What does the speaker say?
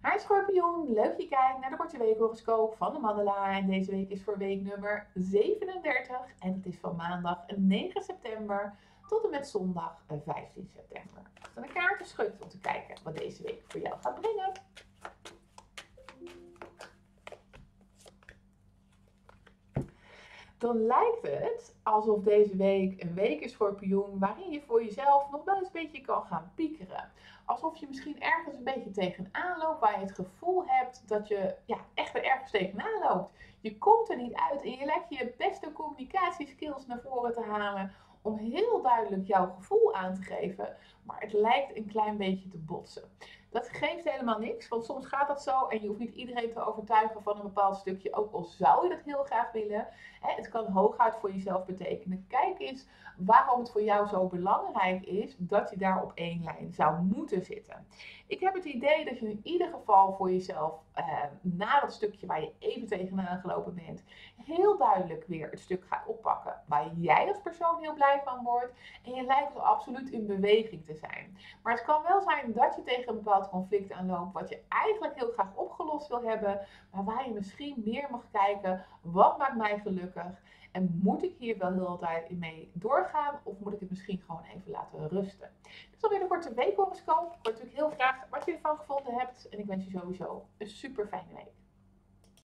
Hi Schorpioen, leuk dat je kijkt naar de korte weekhoroscoop van de Mandela. En deze week is voor week nummer 37 en het is van maandag 9 september tot en met zondag 15 september. Ik ga de kaarten schudden om te kijken wat deze week voor jou gaat brengen. Dan lijkt het alsof deze week een week is, Schorpioen, waarin je voor jezelf nog wel eens een beetje kan gaan piekeren. Alsof je misschien ergens een beetje tegenaan loopt, waar je het gevoel hebt dat je echt weer ergens tegenaan loopt. Je komt er niet uit en je lijkt je beste communicatieskills naar voren te halen om heel duidelijk jouw gevoel aan te geven, maar het lijkt een klein beetje te botsen. Dat geeft helemaal niks, want soms gaat dat zo en je hoeft niet iedereen te overtuigen van een bepaald stukje, ook al zou je dat heel graag willen. Het kan hooguit voor jezelf betekenen. Kijk eens waarom het voor jou zo belangrijk is dat je daar op één lijn zou moeten zitten. Ik heb het idee dat je in ieder geval voor jezelf, na dat stukje waar je even tegenaan gelopen bent, heel duidelijk weer het stuk gaat oppakken waar jij als persoon heel blij van wordt. En je lijkt dus absoluut in beweging te zijn. Maar het kan wel zijn dat je tegen een bepaald conflict aanloopt wat je eigenlijk heel graag opgelost wil hebben, maar waar je misschien meer mag kijken, wat maakt mij gelukkig? En moet ik hier wel heel de tijd in mee doorgaan? Of moet ik het misschien gewoon even laten rusten? Dit is alweer de korte weekhoroscoop. Ik hoor natuurlijk heel graag wat je ervan gevonden hebt. En ik wens je sowieso een super fijne week.